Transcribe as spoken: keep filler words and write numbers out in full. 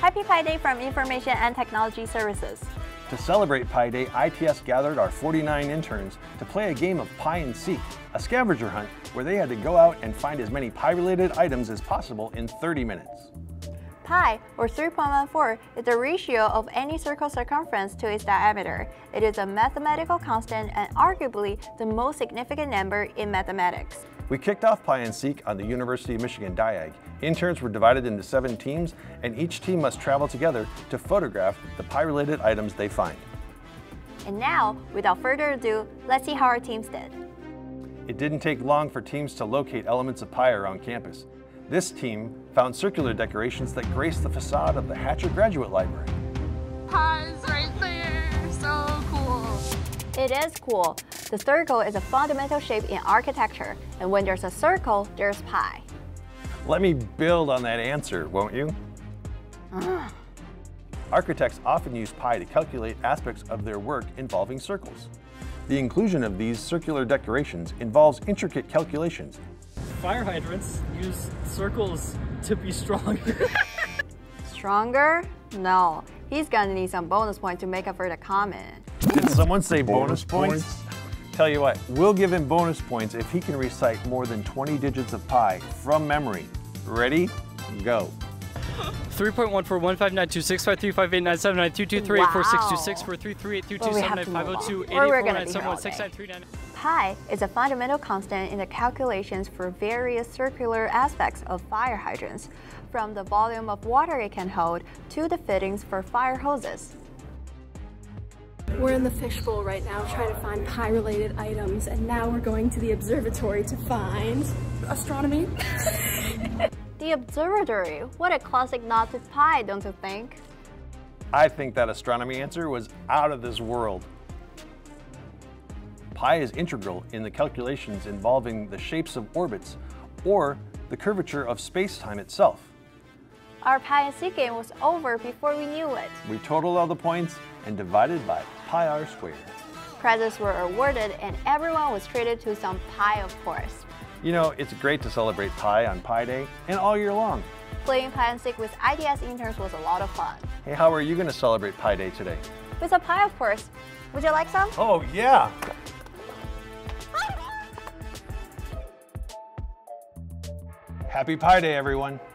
Happy Pi Day from Information and Technology Services. To celebrate Pi Day, I T S gathered our forty-nine interns to play a game of Pi and Seek, a scavenger hunt where they had to go out and find as many Pi-related items as possible in thirty minutes. Pi, or three point one four, is the ratio of any circle's circumference to its diameter. It is a mathematical constant and arguably the most significant number in mathematics. We kicked off Pi and Seek on the University of Michigan Diag. Interns were divided into seven teams, and each team must travel together to photograph the Pi-related items they find. And now, without further ado, let's see how our teams did. It didn't take long for teams to locate elements of Pi around campus. This team found circular decorations that grace the facade of the Hatcher Graduate Library. Pi's right there, so cool. It is cool. The circle is a fundamental shape in architecture, and when there's a circle, there's Pi. Let me build on that answer, won't you? Architects often use Pi to calculate aspects of their work involving circles. The inclusion of these circular decorations involves intricate calculations. Fire hydrants use circles to be stronger. Stronger? No. He's gonna need some bonus points to make up for the comment. Did someone say bonus, bonus points? points? Tell you what, we'll give him bonus points if he can recite more than twenty digits of Pi from memory. Ready? Go. three point one four one five nine two six five three five eight nine seven nine two two three eight four six two six four three three eight two two seven nine five zero two eight eight four nine seven one six nine three nine. Pi is a fundamental constant in the calculations for various circular aspects of fire hydrants, from the volume of water it can hold to the fittings for fire hoses. We're in the fishbowl right now trying to find Pi-related items, and now we're going to the observatory to find astronomy. The observatory? What a classic nod to Pi, don't you think? I think that astronomy answer was out of this world. Pi is integral in the calculations involving the shapes of orbits or the curvature of space-time itself. Our Pi and Seek game was over before we knew it. We totaled all the points and divided by pi r squared. Prizes were awarded and everyone was treated to some Pi, of course. You know, it's great to celebrate Pi on Pi Day and all year long. Playing Pi and Seek with I T S interns was a lot of fun. Hey, how are you going to celebrate Pi Day today? With a Pi, of course. Would you like some? Oh, yeah! Happy Pi Day, everyone!